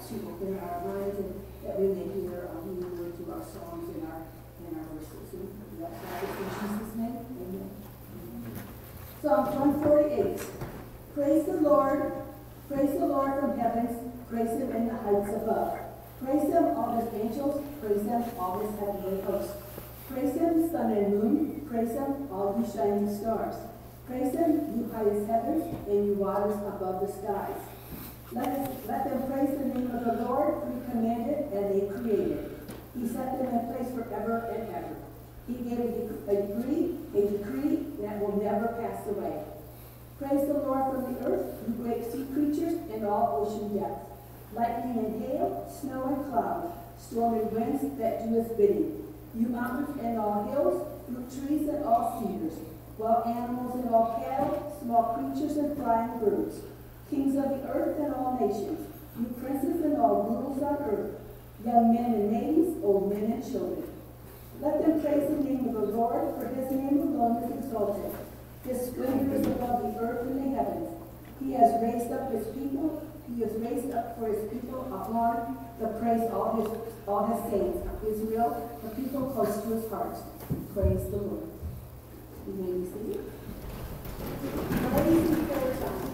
in our minds, and that we may hear your word through our songs and our verses. And that's in Jesus' name. Amen. Psalm 148. Praise the Lord from heavens, praise him in the heights above. Praise him, all his angels, praise him, all his heavenly hosts. Praise him, sun and moon, praise him, all you shining stars. Praise him, you highest heavens, and you waters above the skies. Let them praise the name of the Lord, who commanded and they created. He set them in place forever and ever. He gave a decree that will never pass away. Praise the Lord from the earth, you great sea creatures and all ocean depths. Lightning and hail, snow and cloud, stormy winds that do his bidding. You mountains and all hills, fruit trees and all cedars, wild animals and all cattle, small creatures and flying birds, kings of the earth and all nations, you princes and all rulers on earth, young men and maidens, old men and children. Let them praise the name of the Lord, for his name alone is exalted. His splendor is above the earth and the heavens. He has raised up his people. He has raised up for his people a horn to praise all his saints, Israel, the people close to his heart. Praise the Lord. You may be seated. Ladies and prayer time.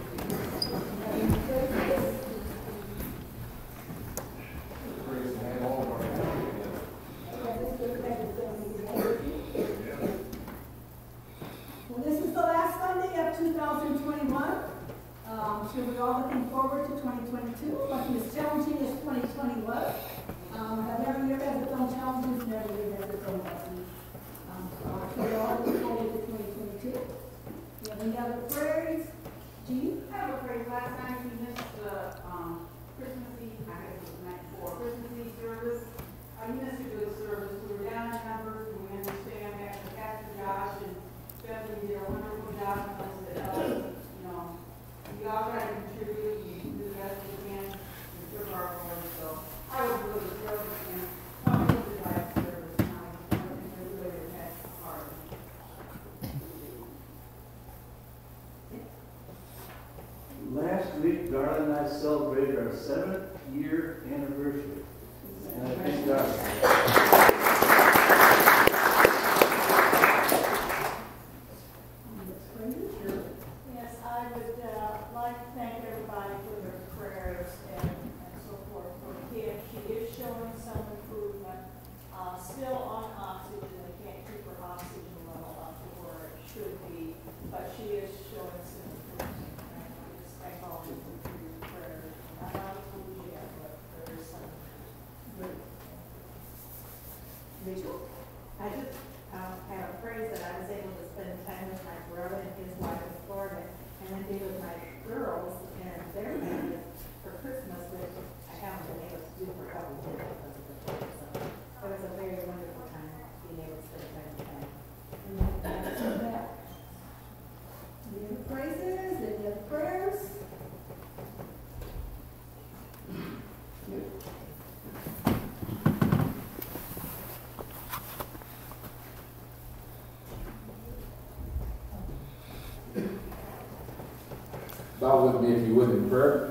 Praise the name of our Well, this is the last Sunday of 2021. So we're all looking forward to 2022. But as challenging as 2020 was, every year has its own challenges and every year has its own lessons. So we're all looking forward to 2022. You have any other prayers? Jean? I have a prayer. Last night we missed the Christmas Eve, I guess it was the night before, Christmas Eve service. We missed a good service. We were down in numbers, and we understand that Pastor Josh and Stephanie did a wonderful job. We all try to contribute and do the best we can and serve our Lord. So I was really thrilled and probably the last service tonight. I think they really had heart. Last week, Darla and I celebrated our 7th year anniversary. And I thank God. Yes, I would like to thank everybody for their prayers and so forth for Kim. She is showing some improvement. Still on oxygen. They can't keep her oxygen level up to where it should be, but she is showing some improvement. And I just thank all of you for your prayers. I'm not a fool yet, but there is some good. Rachel? I just have a phrase that I was able to spend time with my brother and his wife in Florida, and then be with my girls and their family for Christmas, which I haven't been able to do for a couple of years because of the COVID. So it was a very wonderful time being able to spend time with them. Any other praises? Any other prayers? Bow with me if you would in prayer.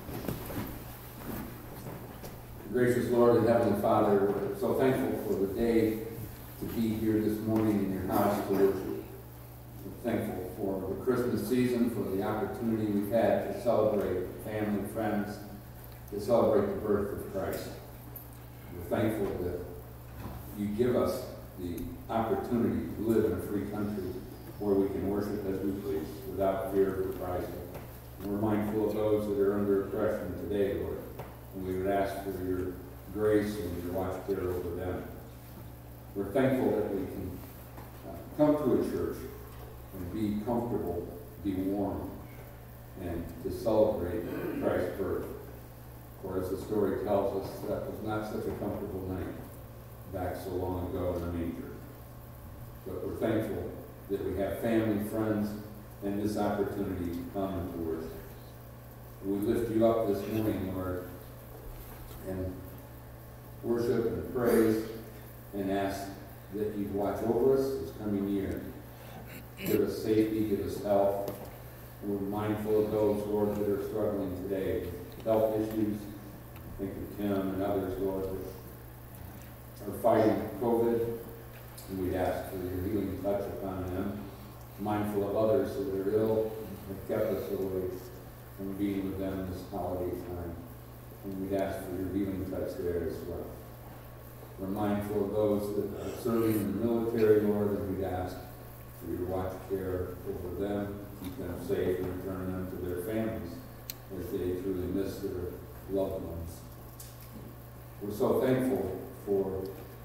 Gracious Lord and Heavenly Father, we're so thankful for the day to be here this morning in your house to worship. We're thankful for the Christmas season, for the opportunity we've had to celebrate family, friends, to celebrate the birth of Christ. We're thankful that you give us the opportunity to live in a free country where we can worship as we please without fear of reprisal. And we're mindful of those that are under oppression today, Lord. And we would ask for your grace and your watch care over them. We're thankful that we can come to a church and be comfortable, be warm, and to celebrate Christ's birth. For as the story tells us, that was not such a comfortable night back so long ago in the manger. But we're thankful that we have family, friends, and this opportunity to come and to worship. We lift you up this morning, Lord, and worship and praise and ask that you watch over us this coming year. Give us safety, give us health. And we're mindful of those, Lord, that are struggling today with health issues, Think of Tim and others, Lord, that are fighting COVID. And we'd ask for your healing touch upon them. Mindful of others that are ill and kept us away from being with them this holiday time. And we'd ask for your healing touch there as well. We're mindful of those that are serving in the military, Lord, and we'd ask for your watch care over them, keep them safe, and return them to their families as they truly miss their loved ones. We're so thankful for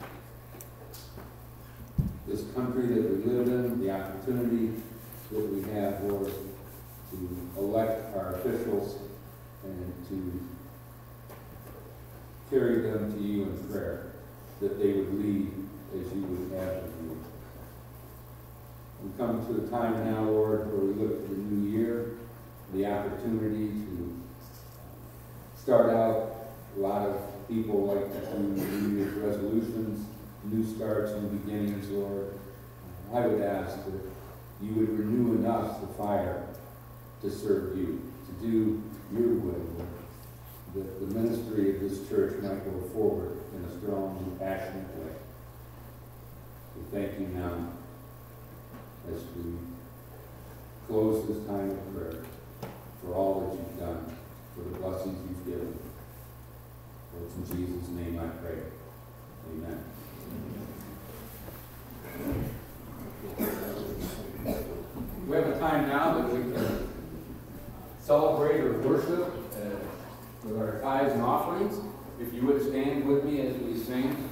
this country that we live in, the opportunity that we have, Lord, to elect our officials and to carry them to you in prayer, that they would lead as you would have them lead. We come to a time now, Lord, where we look to the new year, the opportunity to start out. A lot of people like to do New Year's resolutions, new starts and beginnings, Lord. I would ask that you would renew in us the fire to serve you, to do your will, Lord, that the ministry of this church might go forward in a strong and passionate way. We thank you now as we close this time of prayer for all that you've done, for the blessings you've given. For it's in Jesus' name I pray. Amen. We have a time now that we can celebrate or worship with our tithes and offerings. If you would stand with me as we sing.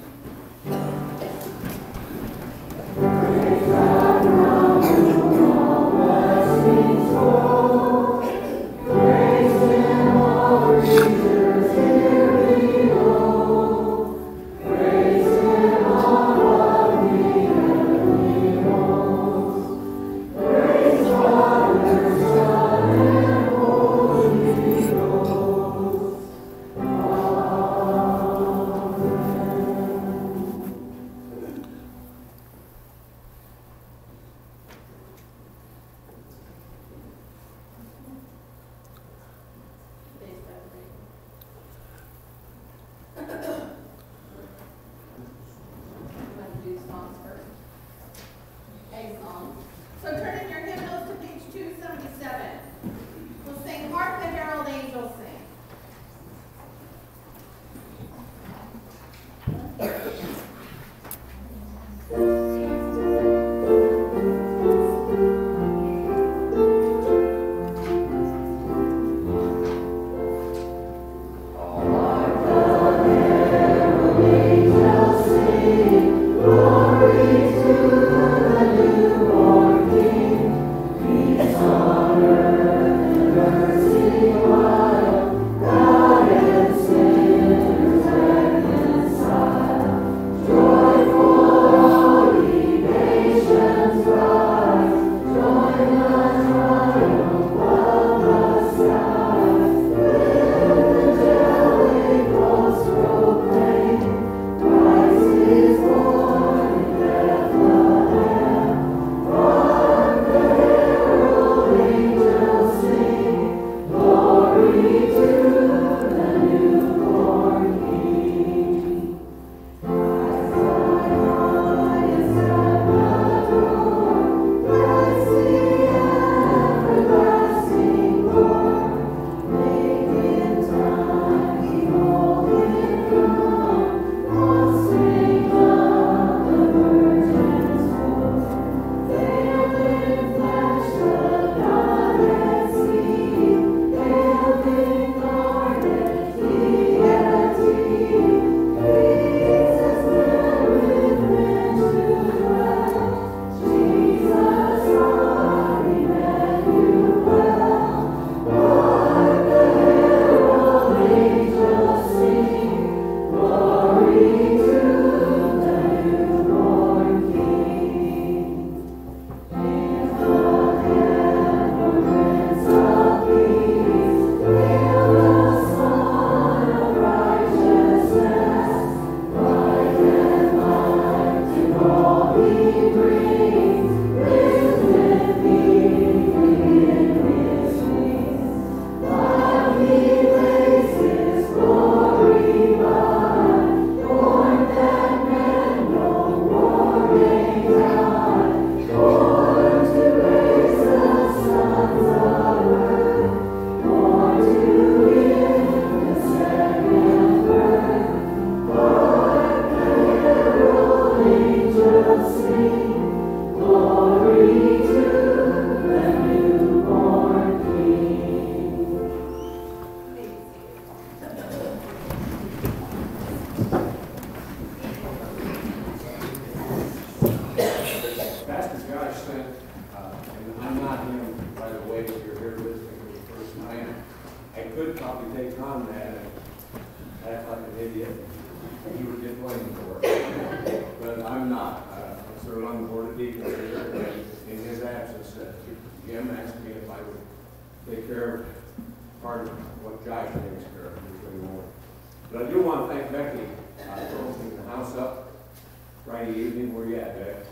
should probably take on that and act like an idiot. You would get blamed for it. But I'm not. I serve on the board of deacons here, and in his absence, Jim asked me if I would take care of part of what Josh takes care of usually more. But I do want to thank Becky for opening the house up Friday evening. Where you at, Beck?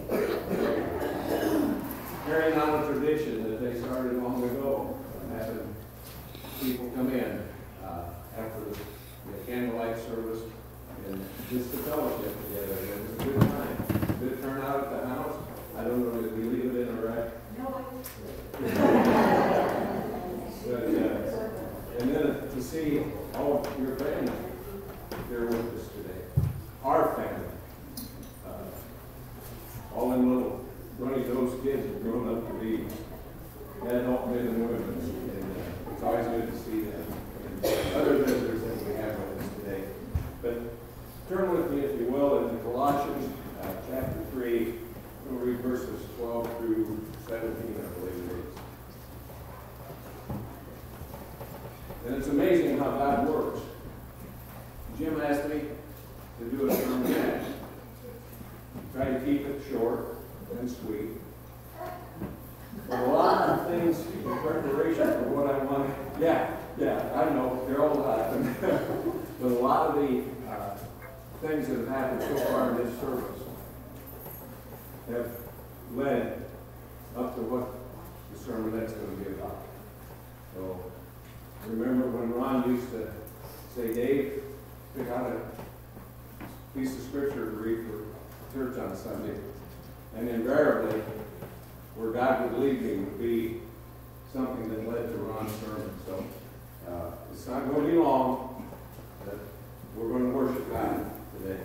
Carrying on a tradition that they started long ago, having people come in after the candlelight service and just to fellowship together. It was a good time. Good turnout at the house. I don't know if we leave it in a wreck. And then to see all of your family here with us today. Our family. All them little runny-nosed kids have grown up to be adult men and women. And it's always good to see them. And other visitors that we have with us today. But turn with me, if you will, into Colossians chapter 3. We'll read verses 12 through 17, I believe it is. And it's amazing how God works. Jim asked me to do a sermon next. Try to keep it short and sweet. But a lot of things in preparation for what I want. Yeah, I know, they're all laughing. But a lot of the things that have happened so far in this service have led up to what the sermon that's going to be about. So, remember when Ron used to say, Dave, pick out a piece of scripture to read for church on Sunday. And invariably, where God would lead me would be something that led to Ron's sermon. So, it's not going to be long, but we're going to worship God today.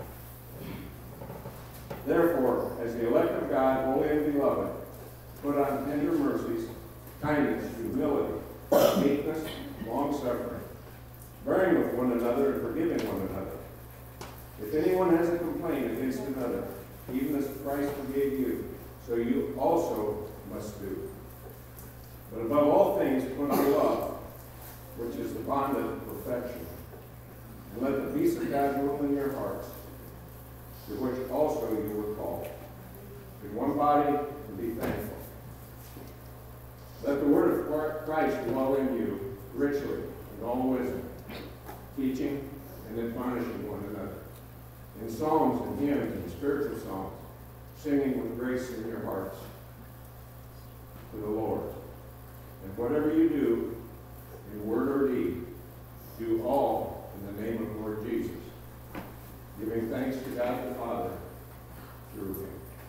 Therefore, as the elect of God, holy and beloved, put on tender mercies, kindness, humility, meekness, long-suffering, bearing with one another and forgiving one another. If anyone has a complaint against another, even as Christ forgave you, so you also must do. But above all things, put on love, which is the bond of perfection. And let the peace of God rule in your hearts, to which also you were called. In one body, and be thankful. Let the word of Christ dwell in you richly in all wisdom, teaching and admonishing one another, in psalms and hymns and spiritual songs, singing with grace in your hearts to the Lord. And whatever you do, in word or deed, do all in the name of the Lord Jesus, giving thanks to God the Father through him.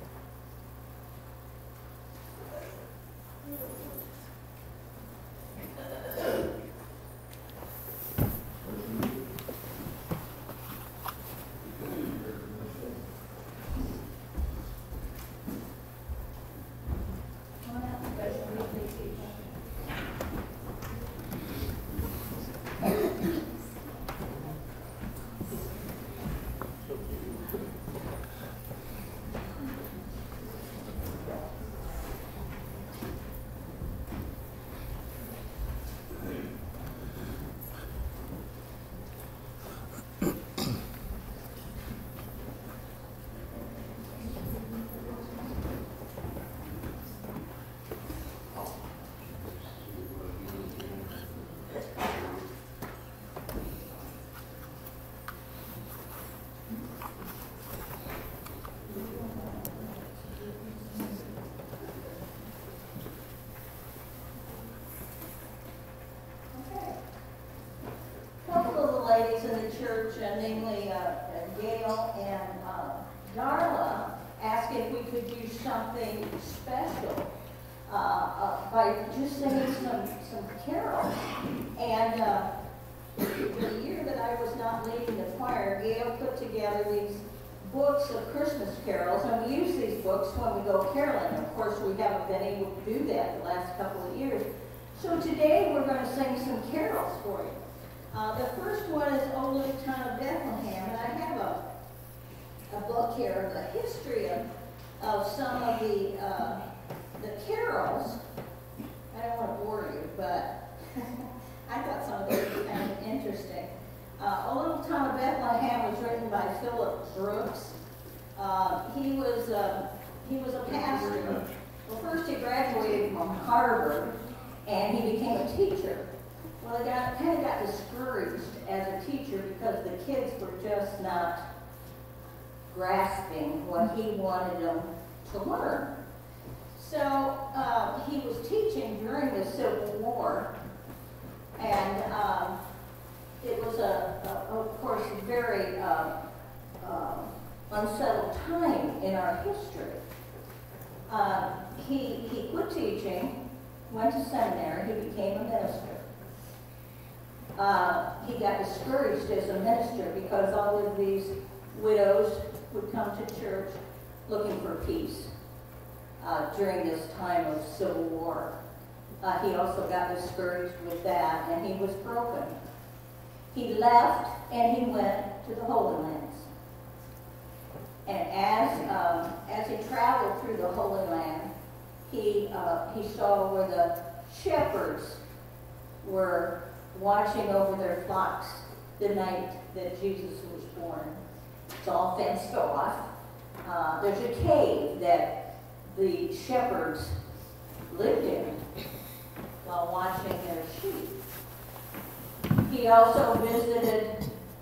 Ladies in the church, namely Gail and Darla, asked if we could do something special by just singing some carols. And the year that I was not leading the choir, Gail put together these books of Christmas carols, and we use these books when we go caroling. Of course, we haven't been able to do that the last couple of years. So today we're going to sing some carols for you. The first one is O Little Town of Bethlehem, and I have a book here of the history of some of the carols. I don't want to bore you, but I thought some of this was kind of interesting. A Little Town of Bethlehem was written by Philip Brooks. He was a pastor. Well, first he graduated from Harvard, and he became a teacher. Well, he kind of got discouraged as a teacher because the kids were just not grasping what he wanted them to learn. So he was teaching during the Civil War, and it was, of course, a very unsettled time in our history. He quit teaching, went to seminary, he became a minister. He got discouraged as a minister because all of these widows would come to church looking for peace during this time of Civil War. He also got discouraged with that, and he was broken. He left and he went to the Holy Lands. And as he traveled through the Holy Land, he saw where the shepherds were watching over their flocks the night that Jesus was born. It's all fenced off. There's a cave that the shepherds lived in while watching their sheep. He also visited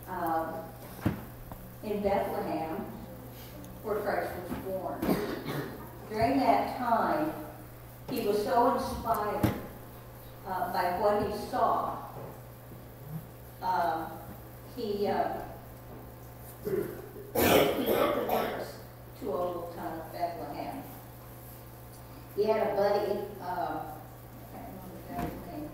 in Bethlehem, where Christ was born. During that time, he was so inspired by what he saw. He wrote the verse to A Little Town of Bethlehem. He had a buddy, I can't remember the guy's name,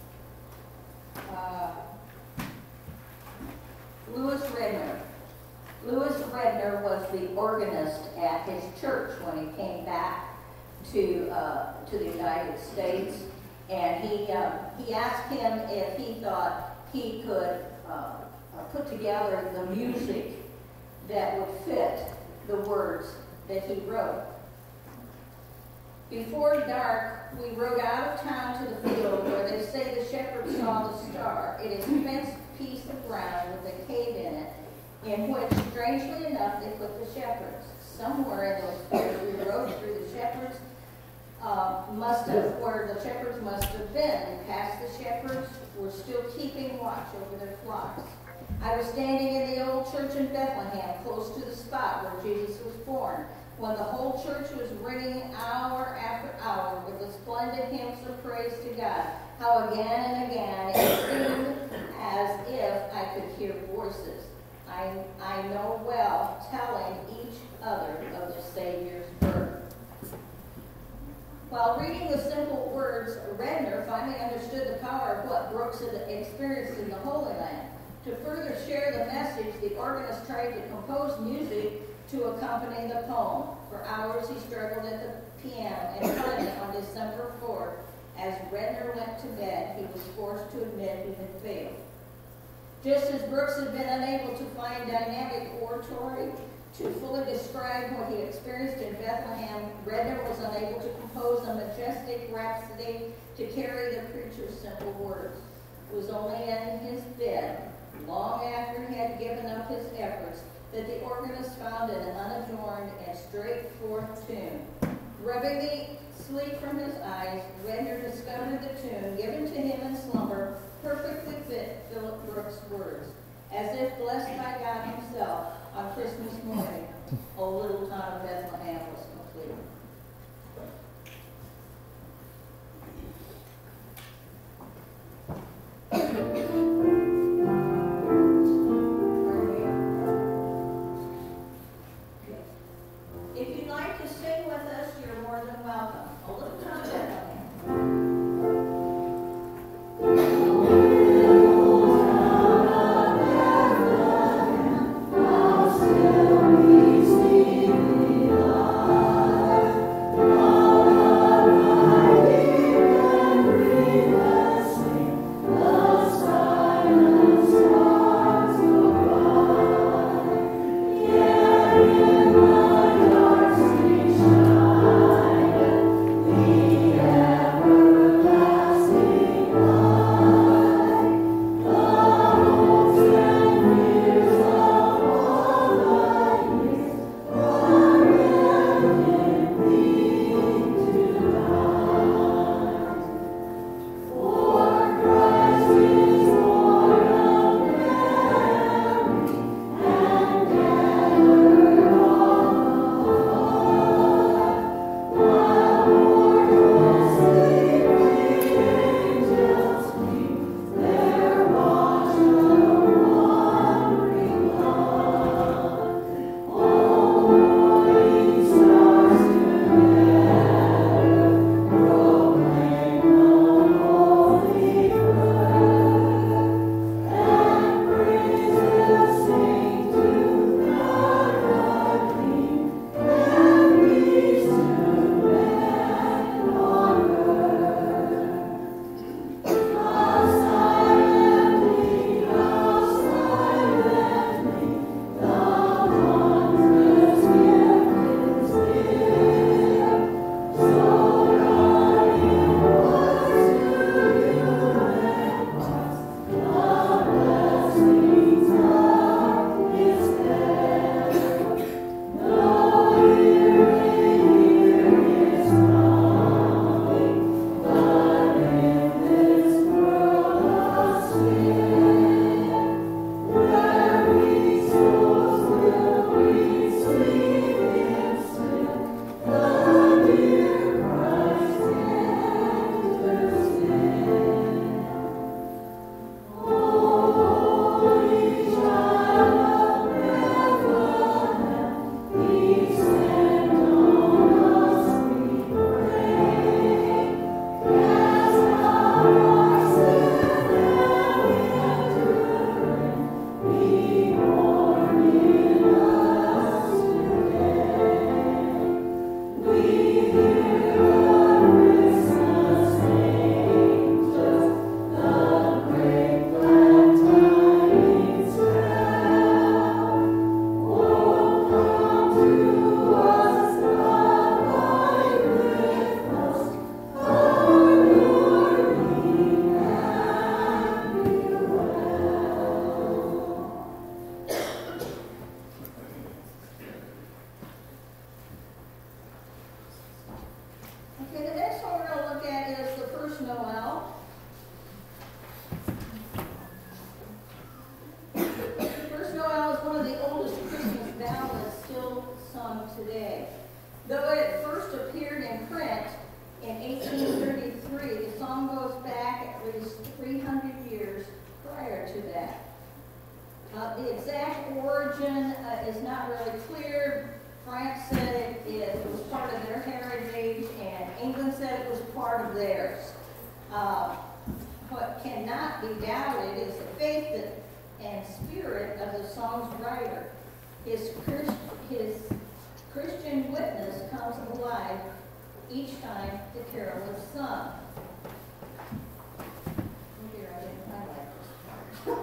Louis Redner. Louis Redner was the organist at his church when he came back to the United States, and he asked him if he thought he could put together the music that would fit the words that he wrote. Before dark, we rode out of town to the field where they say the shepherd saw the star. It is a fenced piece of ground with a cave in it, in which, strangely enough, they put the shepherds. Somewhere in those fields we rode through, the shepherds where the shepherds must have been. And past the shepherds were still keeping watch over their flocks. I was standing in the old church in Bethlehem, close to the spot where Jesus was born, when the whole church was ringing hour after hour with the splendid hymns of praise to God. How again and again it seemed as if I could hear voices I know well telling each other of the Savior's birth. While reading the simple words, Redner finally understood the power of what Brooks had experienced in the Holy Land. To further share the message, the organist tried to compose music to accompany the poem. For hours he struggled at the piano, and finally, on December 4th, as Redner went to bed, he was forced to admit he had failed. Just as Brooks had been unable to find dynamic oratory to fully describe what he experienced in Bethlehem, Redner was unable to compose a majestic rhapsody to carry the preacher's simple words. It was only in his bed, long after he had given up his efforts, that the organist found an unadorned and straightforward tune. Rubbing the sleep from his eyes, Redner discovered the tune given to him in slumber perfectly fit Philip Brooks' words. As if blessed by God himself on Christmas morning, O Little Town of Bethlehem was complete. If you'd like to sing with us, you're more than welcome. A Little Town of Bethlehem. Though it first appeared in print in 1833, the song goes back at least 300 years prior to that. The exact origin is not really clear. France said it was part of their heritage, and England said it was part of theirs. What cannot be doubted is the faith and spirit of the song's writer. His Christian witness comes alive each time the carol is sung. Here, I didn't highlight this part.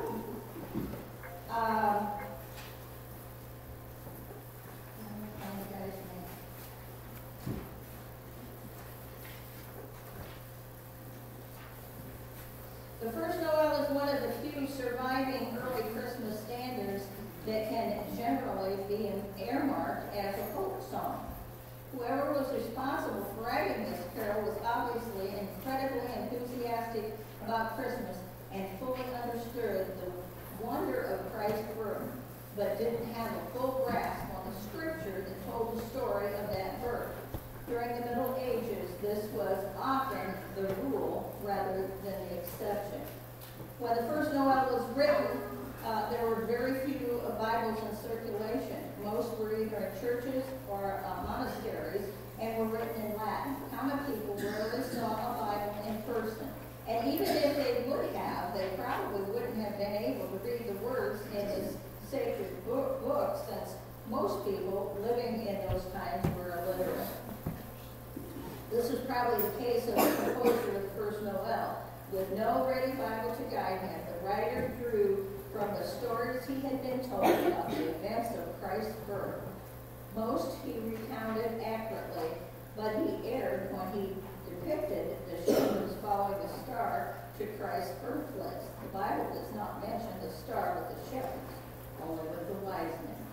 The First Noel is one of the few surviving early Christmas standards that can generally be earmarked as a folk song. Whoever was responsible for writing this carol was obviously incredibly enthusiastic about Christmas and fully understood the wonder of Christ's birth, but didn't have a full grasp on the scripture that told the story of that birth. During the Middle Ages, this was often the rule rather than the exception. When the first Noel was written, there were very few Bibles in circulation. Most were either in churches or monasteries and were written in Latin. Common people rarely saw a Bible in person. And even if they would have, they probably wouldn't have been able to read the words in this sacred book since most people living in those times were illiterate. This is probably the case of the composer of the first Noel. With no ready Bible to guide him, the writer drew from the stories he had been told about the events of Christ's birth. Most he recounted accurately, but he erred when he depicted the shepherds following the star to Christ's birthplace. The Bible does not mention the star with the shepherds, only with the wise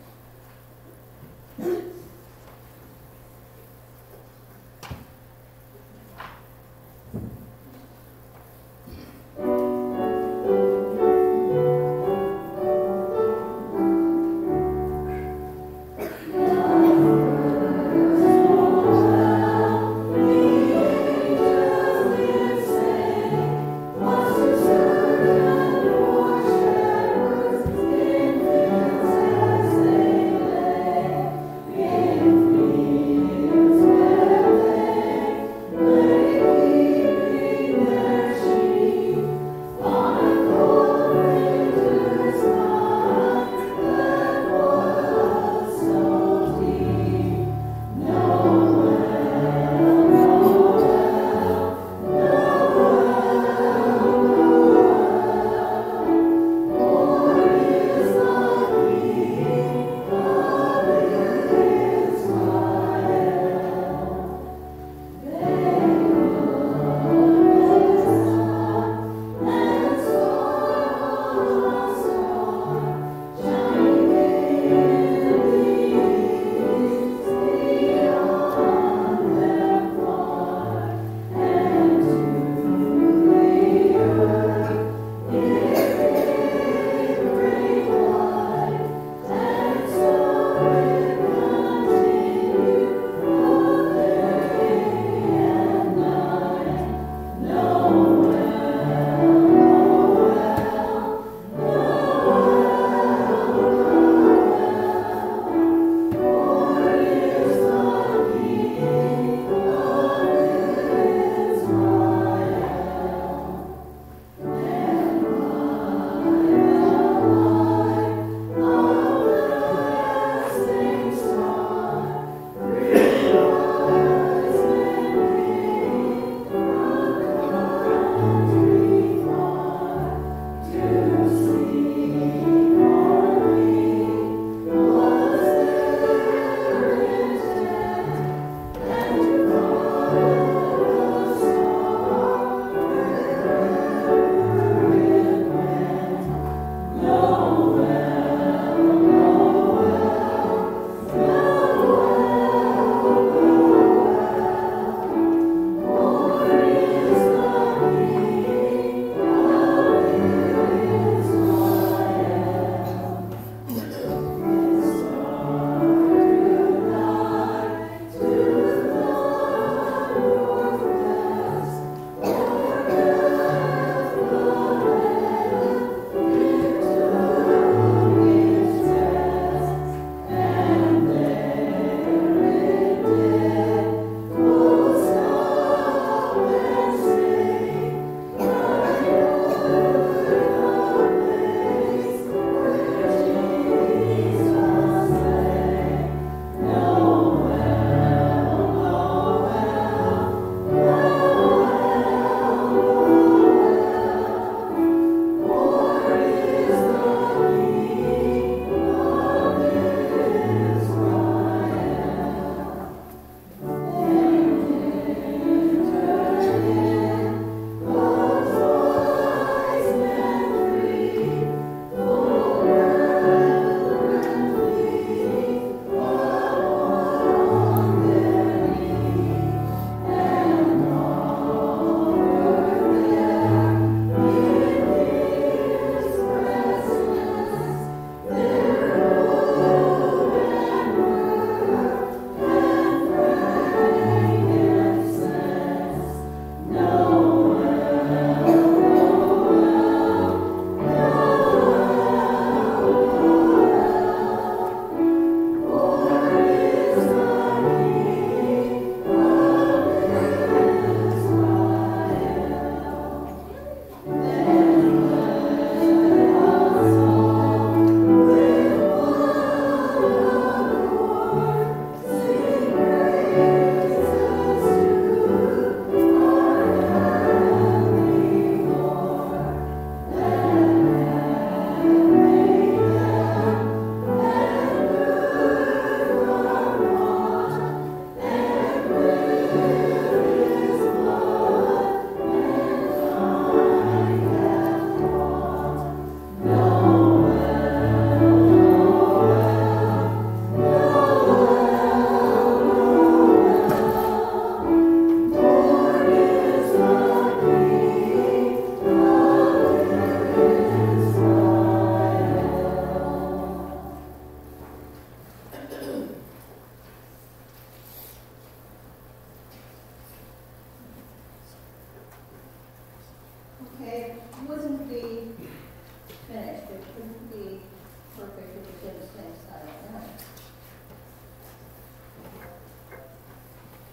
men.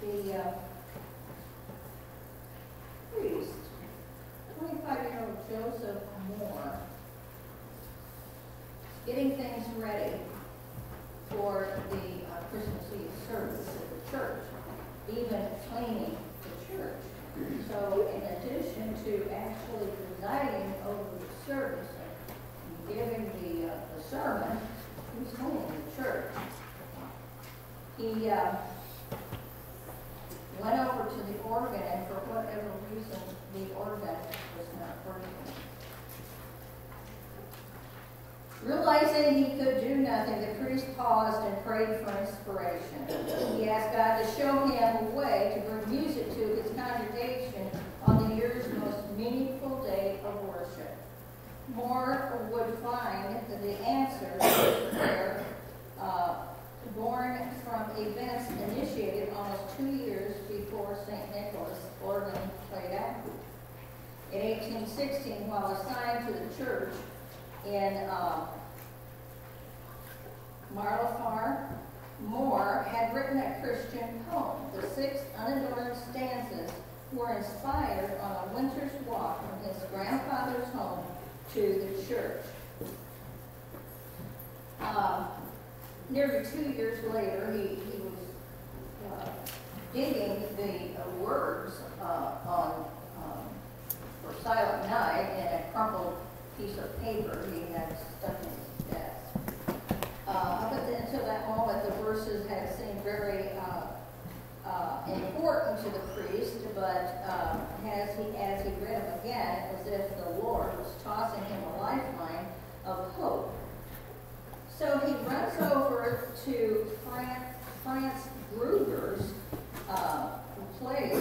the priest, 25-year-old Joseph Moore, getting things ready for the Christmas Eve service at the church, even cleaning the church. So in addition to actually presiding over the service and giving the sermon, he was cleaning the church. He went over to the organ, and for whatever reason, the organ was not working. Realizing he could do nothing, the priest paused and prayed for inspiration. He asked God to show him a way to bring music to his congregation on the year's most meaningful day of worship. Moore would find the answer to his prayer born from events initiated almost 2 years before St. Nicholas organ played out. In 1816, while assigned to the church in Marlefar, Moore had written a Christian poem. The 6 unadorned stanzas were inspired on a winter's walk from his grandfather's home to the church. Nearly 2 years later, he was digging the words for Silent Night in a crumpled piece of paper he had stuck in his desk. Up until that moment, the verses had seemed very important to the priest, but as he read them again, it was as if the Lord was tossing him a lifeline of hope. So he runs over to France Gruber's place.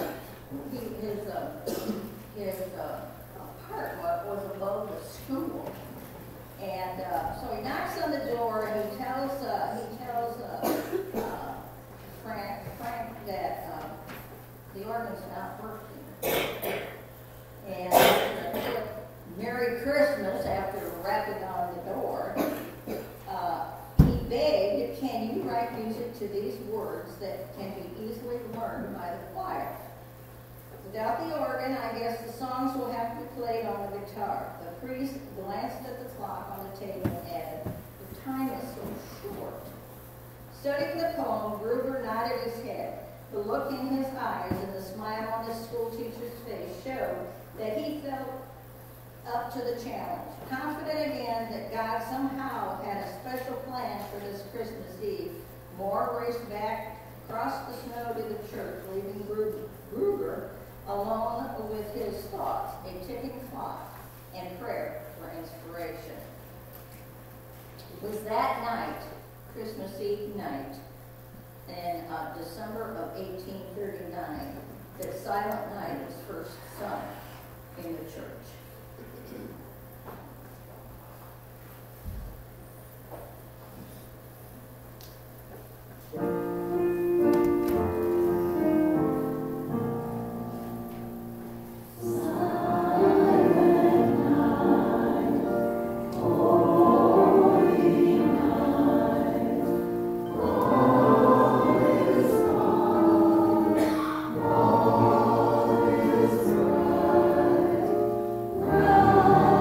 His apartment was above the school, and so he knocks on the door and he tells Frank that the organ's not working, and Merry Christmas after rapping on the door. He begged, "Can you write music to these words that can be easily learned by the choir? Without the organ, I guess the songs will have to be played on the guitar." The priest glanced at the clock on the table and added, "The time is so short." Studying the poem, Gruber nodded his head. The look in his eyes and the smile on his schoolteacher's face showed that he felt up to the challenge. Confident again that God somehow had a special plan for this Christmas Eve, Moore raced back across the snow to the church, leaving Gruber alone with his thoughts, a ticking clock, and prayer for inspiration. It was that night, Christmas Eve night, in December of 1839, that Silent Night was first sung in the church. Love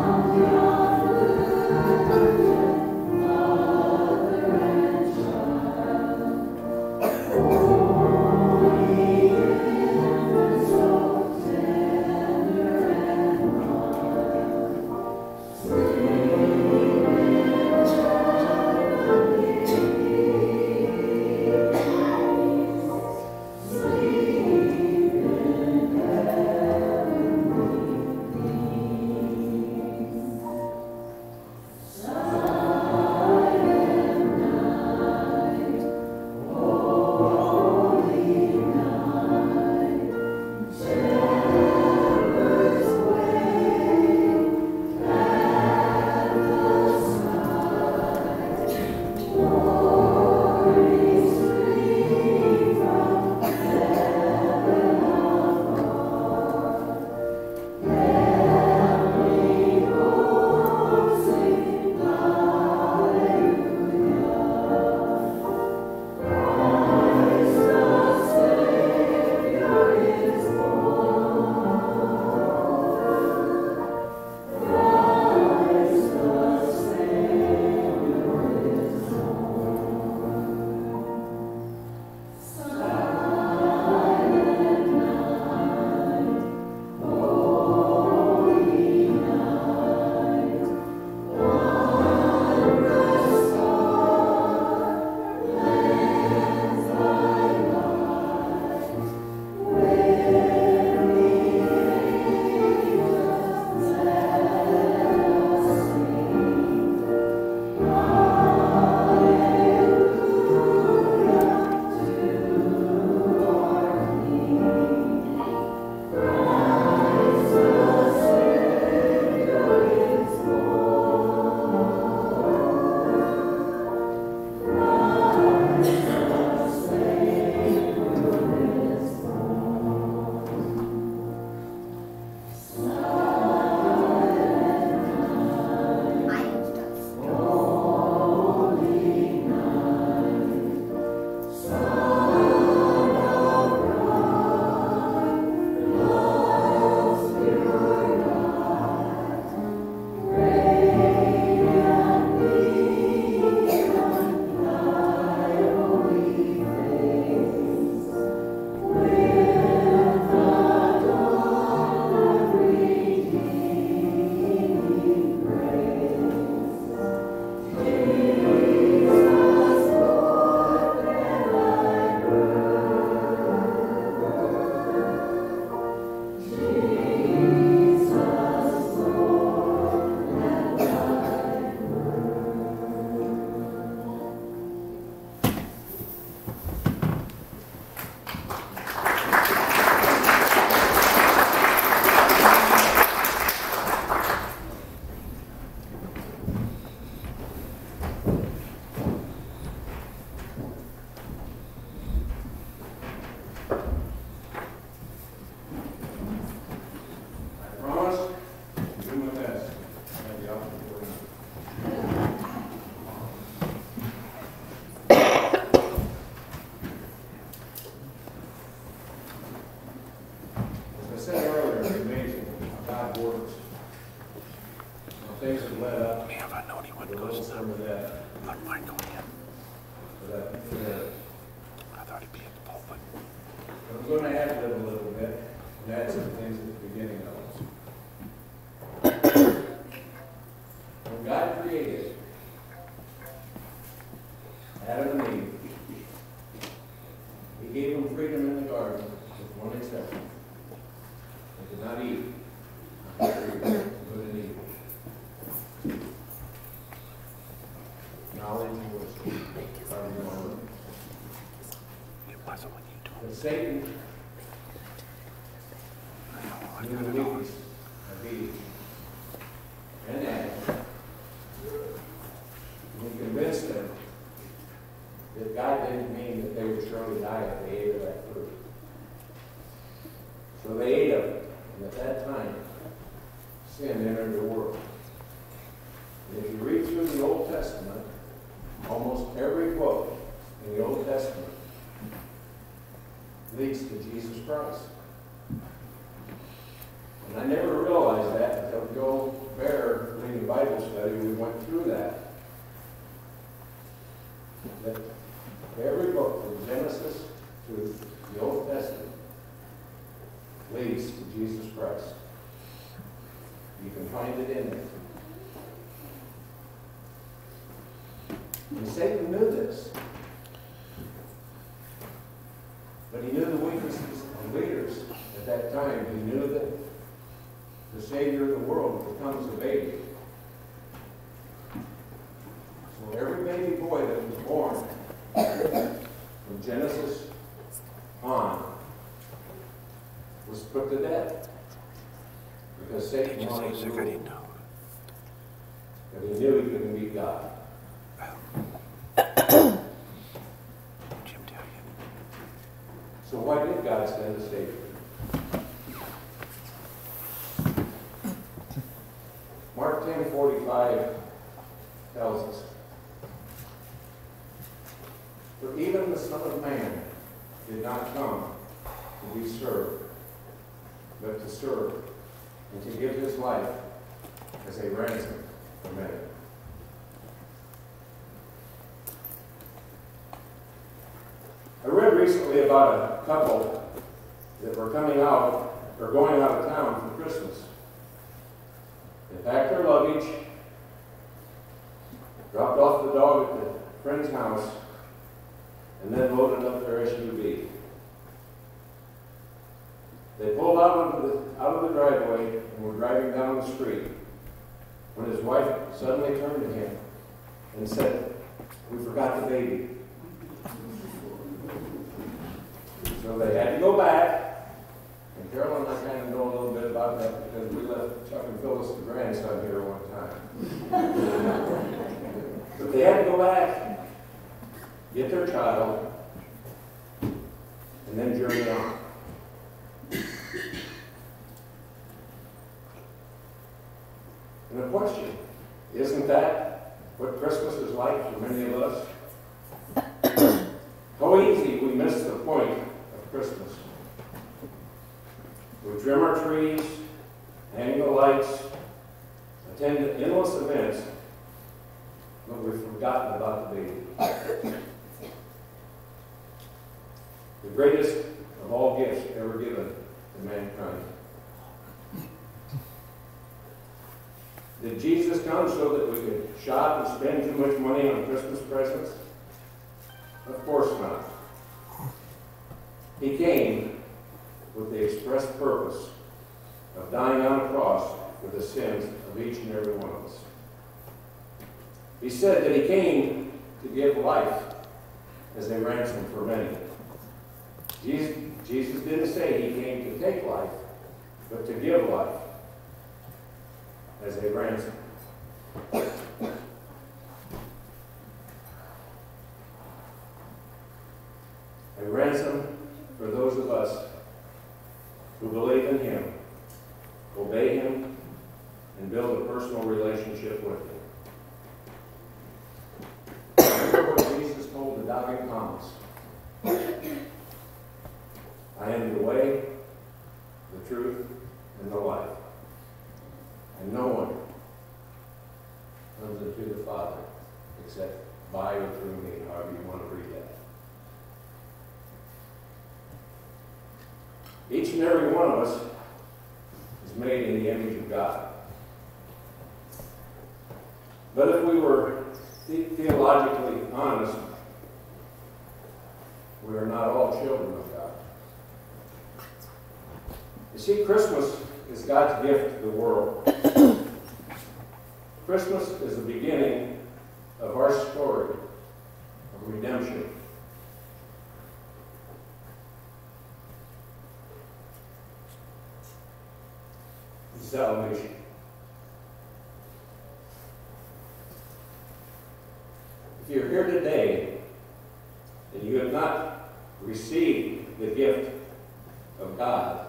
led up. Have I known anyone goes some of that? Not mine going in. I thought he'd be at the pulpit. I'm going to add a little bit, and add some things at the beginning of it. When God created Adam and Eve, He gave them freedom in the garden with one exception. They could not eat of the tree of good and evil. Knowledge was part of the one. It wasn't when you told But Satan me. I knew got the it all. weakness of Eve and Adam. And he convinced them that God didn't mean that they would surely die if they ate of that fruit. So they ate of it, and at that time, sin entered the world. And if you read through the Old Testament, almost every book in the Old Testament leads to Jesus Christ. And I never realized that until Joe Bear, leading the Bible study, we went through that. That every book from Genesis to the Old Testament leads to Jesus Christ. You can find it in there. And Satan knew this. But he knew the weaknesses of leaders at that time. He knew that the Savior of the world becomes a baby. So every baby boy that was born from Genesis on was put to death. Because Satan Did you say wanted to sick? I rule. didn't know. But he knew he couldn't beat God. Jim tell you. So why did God send a Savior? Mark 10:45 tells us, "For even the Son of Man did not come to be served, but to serve, and to give his life as a ransom for many." I read recently about a couple that were coming out, or going out of town for Christmas. They packed their luggage, dropped off the dog at the friend's house, and then loaded up their SUV. They pulled out of the driveway and were driving down the street when his wife suddenly turned to him and said, "We forgot the baby." So they had to go back, and Carol and I kind of know a little bit about that because we left Chuck and Phyllis, the grandson, here one time. But they had to go back, get their child, and then journey on. And a question, isn't that what Christmas is like for many of us? How easy we miss the point of Christmas. We trim our trees, hang the lights, attend endless events, but we've forgotten about the baby. The greatest of all gifts ever given to mankind. Did Jesus come so that we could shop and spend too much money on Christmas presents? Of course not. He came with the express purpose of dying on a cross for the sins of each and every one of us. He said that he came to give life as a ransom for many. Jesus didn't say he came to take life, but to give life as a ransom. A ransom for those of us who believe in him, obey him, and build a personal relationship with him. Remember what Jesus told the doubting Thomas. I am the way, the truth, and the life. And no one by or through me, however you want to read that. Each and every one of us is made in the image of God. But if we were theologically honest, we are not all children of God. You see, Christmas is God's gift to the world. Christmas is the beginning of our story of redemption. And salvation. If you're here today and you have not received the gift of God,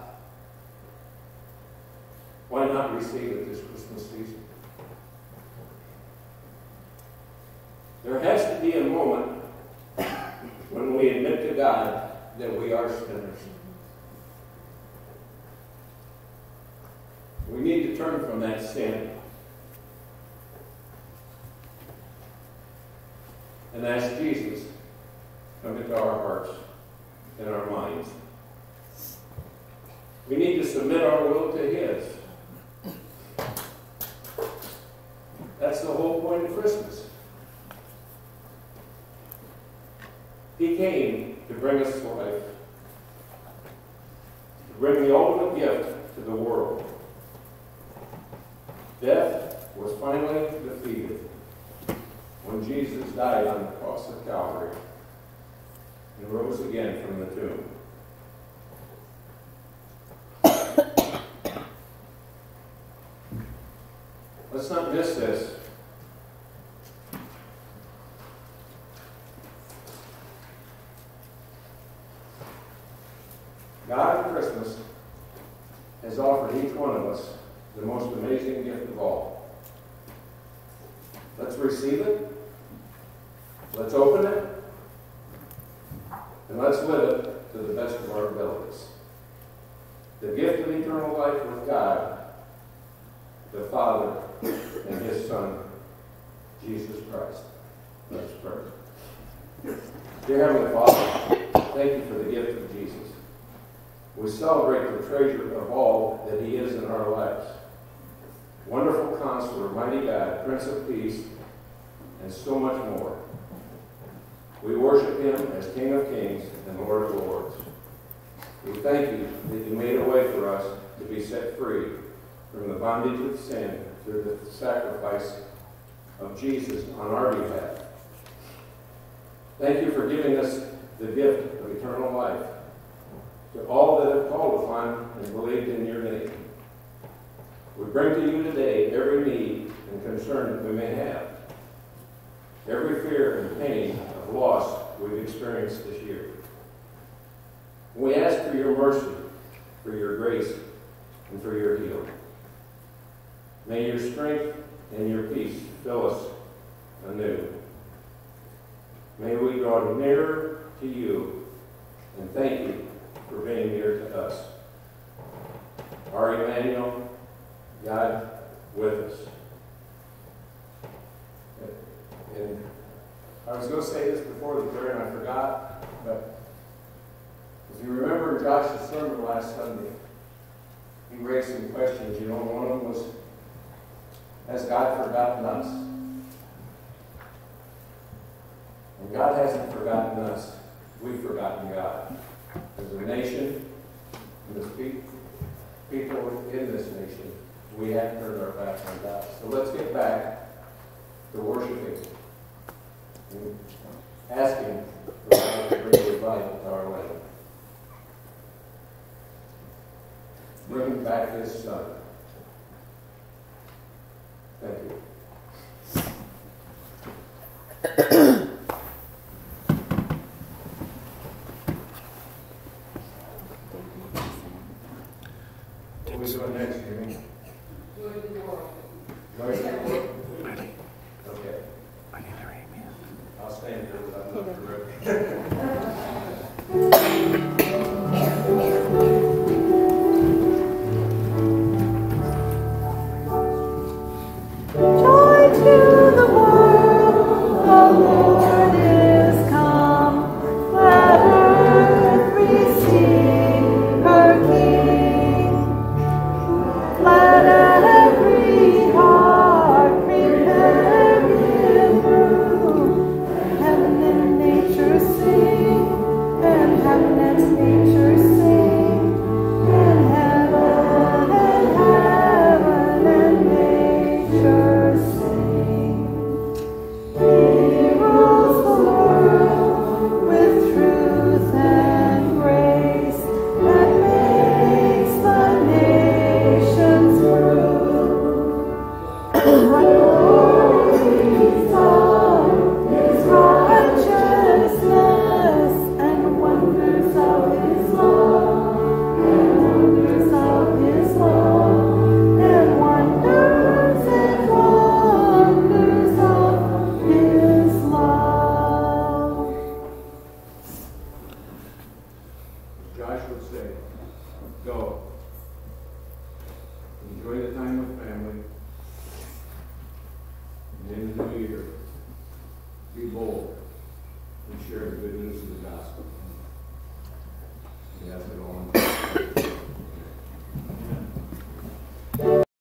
why not receive it this Christmas season? There has to be a moment when we admit to God that we are sinners. We need to turn from that sin and ask Jesus to come into our hearts and our minds. We need to submit our will to His. That's the whole point of Christmas. He came to bring us life, to bring the ultimate gift to the world. Death was finally defeated when Jesus died on the cross of Calvary and rose again from the tomb. Let's not miss this. God at Christmas has offered each one of us the most amazing gift of all. Let's receive it. Let's open it. And let's live it to the best of our abilities. The gift of eternal life with God, the Father, and His Son, Jesus Christ. Let's pray. Dear Heavenly Father, thank you for the gift of Jesus. We celebrate the treasure of all that He is in our lives. Wonderful Counselor, Mighty God, Prince of Peace, and so much more. We worship Him as King of Kings and Lord of Lords. We thank you that you made a way for us to be set free from the bondage of sin through the sacrifice of Jesus on our behalf. Thank you for giving us the gift of eternal life to all that have called upon and believed in your name. We bring to you today every need and concern that we may have, every fear and pain of loss we've experienced this year. We ask for your mercy, for your grace, and for your healing. May your strength and your peace fill us anew. May we draw nearer to you, and thank you for being near to us. Our Emmanuel, God with us. And I was going to say this before the prayer and I forgot, but if you remember Josh's sermon last Sunday, he raised some questions. You know, one of them was, has God forgotten us? And God hasn't forgotten us. We've forgotten God. As a nation, and as people in this nation, we have turned our backs on God. So let's get back to worshiping and asking for God to bring revival to our land. Bring back His Son. Thank you. What are we doing next, Jimmy? Good to go. Ready? Okay. I can hear amen. I'll stand here without looking. Joy to the world, the Lord. would say, go. Enjoy the time with family. And in the new year, be bold.